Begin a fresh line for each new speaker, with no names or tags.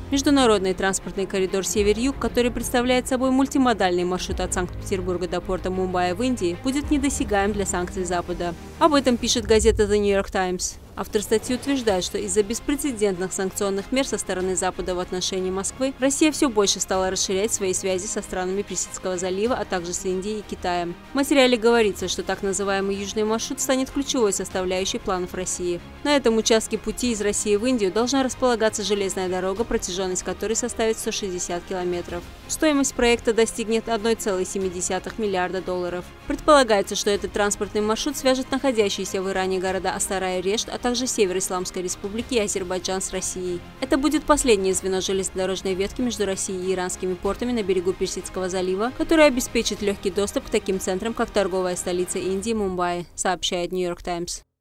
Международный транспортный коридор Север-Юг, который представляет собой мультимодальный маршрут от Санкт-Петербурга до порта Мумбаи в Индии, будет недосягаем для санкций Запада. Об этом пишет газета The New York Times. Автор статьи утверждает, что из-за беспрецедентных санкционных мер со стороны Запада в отношении Москвы Россия все больше стала расширять свои связи со странами Персидского залива, а также с Индией и Китаем. В материале говорится, что так называемый южный маршрут станет ключевой составляющей планов России. На этом участке пути из России в Индию должна располагаться железная дорога, протяженность которой составит 160 километров. Стоимость проекта достигнет 1,7 миллиарда долларов. Предполагается, что этот транспортный маршрут свяжет находящиеся в Иране города Астара и Решт, а также север Исламской Республики и Азербайджан с Россией. Это будет последнее звено железнодорожной ветки между Россией и иранскими портами на берегу Персидского залива, которое обеспечит легкий доступ к таким центрам, как торговая столица Индии Мумбаи, сообщает New York Times.